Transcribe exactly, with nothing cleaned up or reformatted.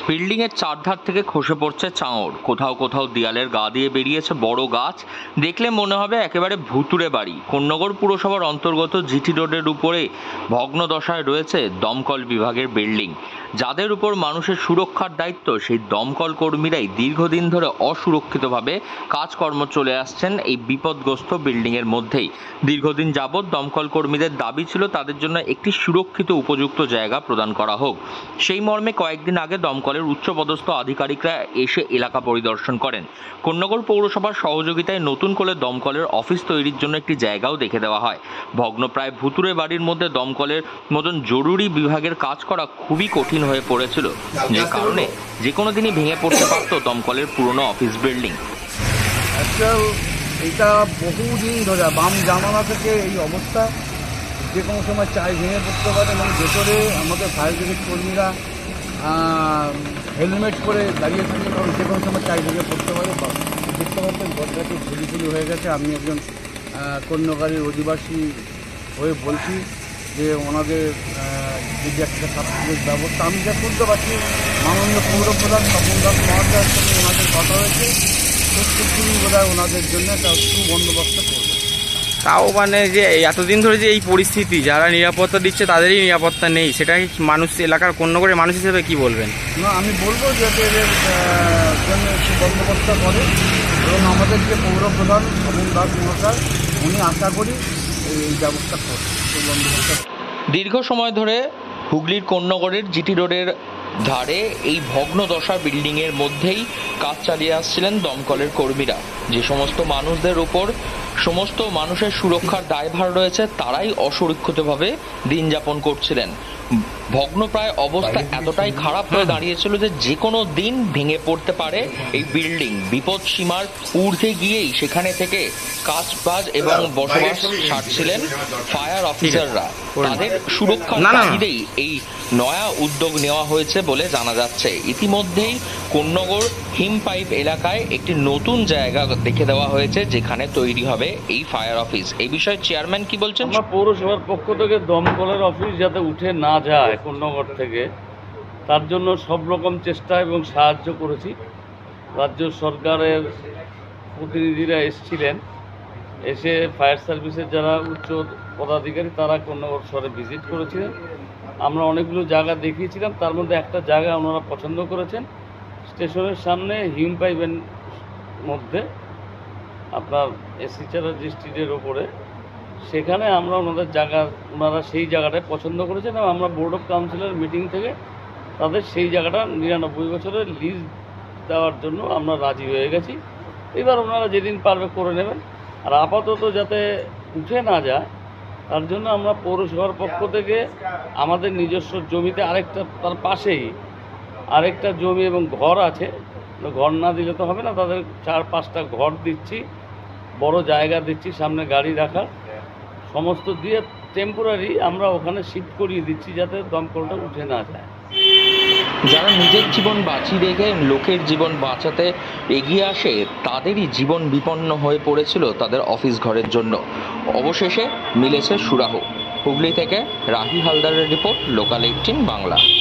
বিল্ডিংয়ের চারধার থেকে খসে পড়ছে চাঙড়, কোথাও কোথাও দেয়ালের গা দিয়ে বেরিয়েছে বড় গাছ। দেখলে মনে হবে একেবারে ভুতুড়ে বাড়ি। কোন্নগর পুরসভার অন্তর্গত জিটি রোডের উপরে ভগ্নদশায় রয়েছে দমকল বিভাগের বিল্ডিং। যাদের উপর মানুষের সুরক্ষার দায়িত্ব, সেই দমকল কর্মীরাই দীর্ঘদিন ধরে অসুরক্ষিতভাবে কাজকর্ম চলে আসছেন এই বিপদগ্রস্ত বিল্ডিংয়ের মধ্যেই। দীর্ঘদিন যাবৎ দমকল কর্মীদের দাবি ছিল তাদের জন্য একটি সুরক্ষিত উপযুক্ত জায়গা প্রদান করা হোক। সেই মর্মে কয়েকদিন আগে দমকলের উচ্চপদস্থ আধিকারিকরা এসে এলাকা পরিদর্শন করেন। কোন্নগর পৌরসভার সহযোগিতায় নতুন করে দমকলের অফিস তৈরির জন্য একটি জায়গাও দেখে দেওয়া হয়। ভগ্নপ্রায় ভুতুড়ে বাড়ির মধ্যে দমকলের মতন জরুরি বিভাগের কাজ করা খুবই কঠিন হয়ে পড়েছিল, যে কারণে যে কোনো দিনই ভেঙে পড়তে পারত দমকলের পুরনো অফিস বিল্ডিং। এটা বহুদিন ধরে বাম জামানা থেকে এই অবস্থা, যে কোনো সময় চাই ভেঙে পড়তে পারে এবং ভেতরে আমাদের ফায়ার ব্রিগেড কর্মীরা হেলমেট পরে দাঁড়িয়ে থাকে, কারণ যে কোনো সময় চাই ভেঙে পড়তে পারে। দেখতে পাচ্ছেন দরজাটি ঝুলি ঝুলি হয়ে গেছে। আমি একজন কন্যাগাড়ির অধিবাসী হয়ে বলছি যে ওনাদের যদি একটা সাবসিডির ব্যবস্থা, আমি যা শুনতে পাচ্ছি মাননীয় পৌরপ্রধান স্বপন দাস মহাশয়ের সঙ্গে ওনাদের কথা হয়েছে, প্রত্যেকদিনই বোধ হয় ওনাদের জন্য একটা সুবন্দোবস্ত করবে। তাও মানে যে এতদিন ধরে যে এই পরিস্থিতি, যারা নিরাপত্তা দিচ্ছে তাদেরই নিরাপত্তা নেই, সেটা মানুষ, এলাকার কোন্নগরের মানুষ হিসেবে কি বলবেন? না, আমি বলবো যাতে এদের জন্য একটু বন্দোবস্ত করে এবং আমাদের যে পৌরপ্রধান স্বপন দাস মহাশয় উনি আশা করি এই ব্যবস্থা করবে, সুবন্দোবস্ত। দীর্ঘ সময় ধরে হুগলির কোন্নগরের জিটি রোডের ধারে এই ভগ্নদশা বিল্ডিংয়ের মধ্যেই কাজ চালিয়ে আসছিলেন দমকলের কর্মীরা। যে সমস্ত মানুষদের উপর সমস্ত মানুষের সুরক্ষার দায়ভার রয়েছে, তারাই অসুরক্ষিতভাবে দিন যাপন করছিলেন। ভগ্নপ্রায় অবস্থা এতটাই খারাপ হয়ে দাঁড়িয়েছিল যে যে কোনো দিন ভেঙে পড়তে পারে এই বিল্ডিং। বিপদ সীমার ঊর্ধ্বে গিয়েই সেখানে থেকে কাজ বাজ এবং বসবাস সারছিলেন ফায়ার অফিসাররা। তাদের সুরক্ষার তাগিদেই এই নয়া উদ্যোগ নেওয়া হয়েছে বলে জানা যাচ্ছে। ইতিমধ্যেই কোন্নগর হিম পাইপ এলাকায় একটি নতুন জায়গা দেখে দেওয়া হয়েছে, যেখানে তৈরি হবে এই ফায়ার অফিস। এই বিষয়ে চেয়ারম্যান কি বলছেন? আমরা পৌরসভার পক্ষ থেকে দমকলের অফিস যাতে উঠে না যায় কোন্নগর থেকে, তার জন্য সব রকম চেষ্টা এবং সাহায্য করেছি। রাজ্য সরকারের প্রতিনিধিরা এসেছিলেন, এসে ফায়ার সার্ভিসের যারা উচ্চ পদাধিকারী তারা কোন্নগর শহরে ভিজিট করেছিলেন। আমরা অনেকগুলো জায়গা দেখিয়েছিলাম, তার মধ্যে একটা জায়গা ওনারা পছন্দ করেছেন, স্টেশনের সামনে হিম পাইপের মধ্যে আপনার এসি চ্যাটার্জি স্ট্রিটের ওপরে। সেখানে আমরা ওনাদের জায়গা, ওনারা সেই জায়গাটায় পছন্দ করেছেন এবং আমরা বোর্ড অফ কাউন্সিলের মিটিং থেকে তাদের সেই জায়গাটা নিরানব্বই বছরের লিজ দেওয়ার জন্য আমরা রাজি হয়ে গেছি। এবার ওনারা যেদিন পারবে করে নেবেন। আর আপাতত যাতে উঠে না যায় তার জন্য আমরা পৌরসভার পক্ষ থেকে আমাদের নিজস্ব জমিতে আরেকটা, তার পাশেই আরেকটা জমি এবং ঘর আছে, ঘর না দিলে তো হবে না, তাদের চার পাঁচটা ঘর দিচ্ছি, বড় জায়গা দিচ্ছি সামনে গাড়ি রাখার, সমস্ত দিয়ে টেম্পোরারি আমরা ওখানে শিফট করিয়ে দিচ্ছি যাতে দমকলটা উঠে না যায়। যারা নিজের জীবন বাঁচিয়ে রেখে লোকের জীবন বাঁচাতে এগিয়ে আসে, তাদেরই জীবন বিপন্ন হয়ে পড়েছিল তাদের অফিস ঘরের জন্য। অবশেষে মিলেছে সুরাহ। হুগলি থেকে রাহি হালদারের রিপোর্ট, লোকাল এইটিন বাংলা।